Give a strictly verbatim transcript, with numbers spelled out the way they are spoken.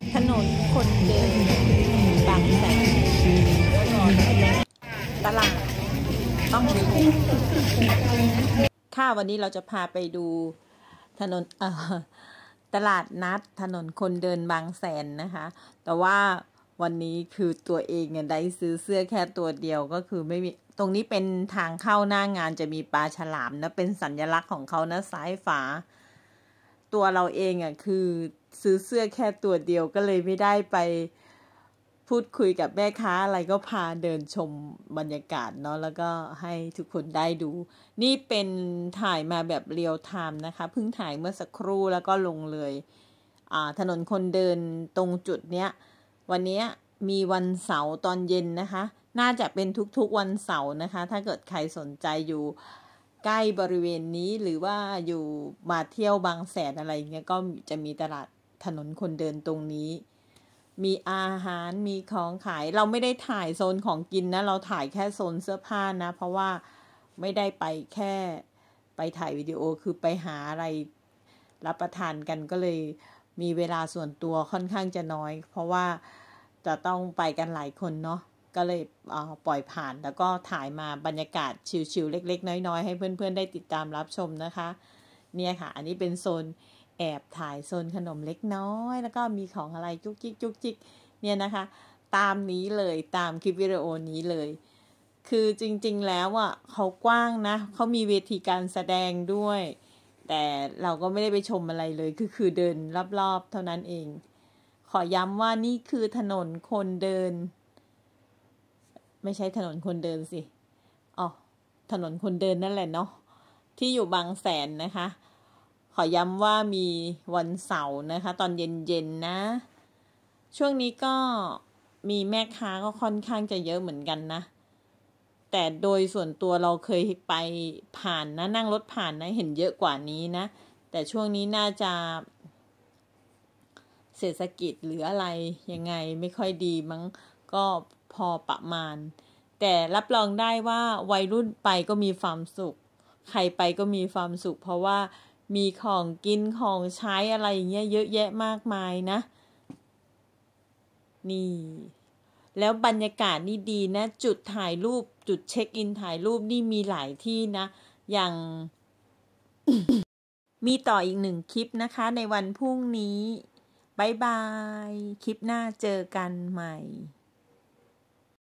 ถนนคนเดินบางแสนตลาดต้องชมค่ะวันนี้เราจะพาไปดูถนนเอ่อตลาดนัดถนนคนเดินบางแสนนะคะแต่ว่าวันนี้คือตัวเองเนี่ยได้ซื้อเสื้อแค่ตัวเดียวก็คือไม่มีตรงนี้เป็นทางเข้าหน้างานจะมีปลาฉลามนะเป็นสัญลักษณ์ของเขานะซ้ายฝาตัวเราเองอ่ะคือซื้อเสื้อแค่ตัวเดียวก็เลยไม่ได้ไปพูดคุยกับแม่ค้าอะไรก็พาเดินชมบรรยากาศเนาะแล้วก็ให้ทุกคนได้ดูนี่เป็นถ่ายมาแบบเรียลไทม์นะคะเพิ่งถ่ายเมื่อสักครู่แล้วก็ลงเลยอ่าถนนคนเดินตรงจุดเนี้ยวันนี้มีวันเสาร์ตอนเย็นนะคะน่าจะเป็นทุกๆวันเสาร์นะคะถ้าเกิดใครสนใจอยู่ใกล้บริเวณนี้หรือว่าอยู่มาเที่ยวบางแสนอะไรเงี้ยก็จะมีตลาดถนนคนเดินตรงนี้มีอาหารมีของขายเราไม่ได้ถ่ายโซนของกินนะเราถ่ายแค่โซนเสื้อผ้านะเพราะว่าไม่ได้ไปแค่ไปถ่ายวิดีโอคือไปหาอะไรรับประทานกันก็เลยมีเวลาส่วนตัวค่อนข้างจะน้อยเพราะว่าจะต้องไปกันหลายคนเนาะก็เลยปล่อยผ่านแล้วก็ถ่ายมาบรรยากาศชิลๆเล็กๆน้อยๆให้เพื่อนๆได้ติดตามรับชมนะคะเนี่ยค่ะอันนี้เป็นโซนแอบถ่ายโซนขนมเล็กน้อยแล้วก็มีของอะไรจุกจิกจุกจิกเนี่ยนะคะตามนี้เลยตามคลิปวิดีโอนี้เลยคือจริงๆแล้วอ่ะเขากว้างนะเขามีเวทีการแสดงด้วยแต่เราก็ไม่ได้ไปชมอะไรเลยคือคือเดินรอบๆเท่านั้นเองขอย้ำว่านี่คือถนนคนเดินไม่ใช่ถนนคนเดินสิอ๋อถนนคนเดินนั่นแหละเนาะที่อยู่บางแสนนะคะขอย้ำว่ามีวันเสาร์นะคะตอนเย็นๆนะช่วงนี้ก็มีแม่ค้าก็ค่อนข้างจะเยอะเหมือนกันนะแต่โดยส่วนตัวเราเคยไปผ่านนะนั่งรถผ่านนะเห็นเยอะกว่านี้นะแต่ช่วงนี้น่าจะเศรษฐกิจหรืออะไรยังไงไม่ค่อยดีมั้งก็พอประมาณแต่รับรองได้ว่าวัยรุ่นไปก็มีความสุขใครไปก็มีความสุขเพราะว่ามีของกินของใช้อะไรอย่างเงี้ยเยอะแยะมากมายนะนี่แล้วบรรยากาศนี่ดีนะจุดถ่ายรูปจุดเช็คอินถ่ายรูปนี่มีหลายที่นะอย่าง มีต่ออีกหนึ่งคลิปนะคะในวันพรุ่งนี้บ๊ายบายคลิปหน้าเจอกันใหม่